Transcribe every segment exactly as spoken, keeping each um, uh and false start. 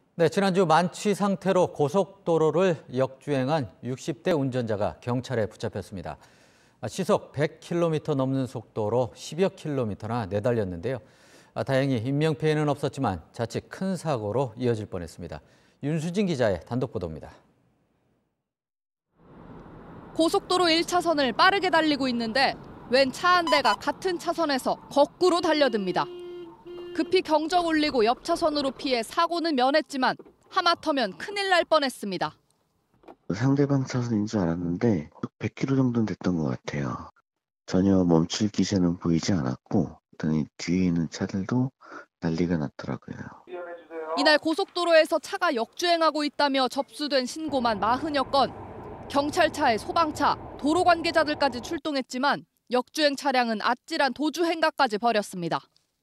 네, 지난주 만취 상태로 고속도로를 역주행한 육십 대 운전자가 경찰에 붙잡혔습니다. 시속 백 킬로미터 넘는 속도로 십여 킬로미터나 내달렸는데요. 다행히 인명피해는 없었지만 자칫 큰 사고로 이어질 뻔했습니다. 윤수진 기자의 단독 보도입니다. 고속도로 일 차선을 빠르게 달리고 있는데 웬 차 한 대가 같은 차선에서 거꾸로 달려듭니다. 급히 경적 울리고 옆 차선으로 피해 사고는 면했지만 하마터면 큰일 날 뻔했습니다. 상대방 차선인 줄 알았는데 백 킬로미터 정도는 됐던 것 같아요. 전혀 멈출 기세는 보이지 않았고 그랬더니 뒤에 있는 차들도 난리가 났더라고요. 이날 고속도로에서 차가 역주행하고 있다며 접수된 신고만 사십여 건. 경찰차에 소방차, 도로 관계자들까지 출동했지만 역주행 차량은 아찔한 도주 행각까지 벌였습니다.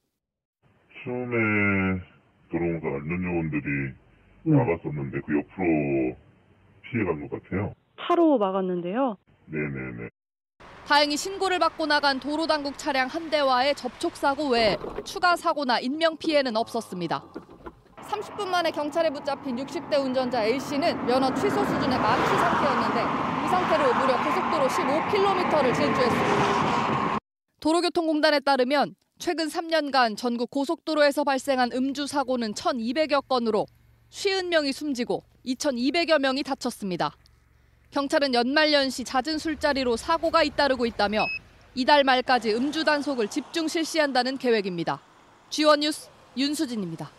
처음에 들어오면서 안전요원들이 네. 막았었는데 그 옆으로 피해간 것 같아요. 차로 막았는데요. 네네네. 다행히 신고를 받고 나간 도로당국 차량 한 대와의 접촉사고 외에 추가 사고나 인명피해는 없었습니다. 삼십 분 만에 경찰에 붙잡힌 육십 대 운전자 A씨는 면허 취소 수준의 만취 상태였는데 이 상태로 무려 고속도로 십오 킬로미터를 질주했습니다. 도로교통공단에 따르면 최근 삼 년간 전국 고속도로에서 발생한 음주 사고는 천이백여 건으로 오십 명이 숨지고 이천이백여 명이 다쳤습니다. 경찰은 연말연시 잦은 술자리로 사고가 잇따르고 있다며 이달 말까지 음주 단속을 집중 실시한다는 계획입니다. 지원 뉴스 윤수진입니다.